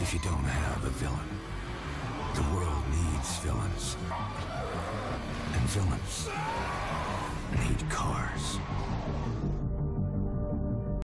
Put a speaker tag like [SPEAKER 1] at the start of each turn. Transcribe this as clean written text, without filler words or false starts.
[SPEAKER 1] if you don't have a villain? The world needs villains. And villains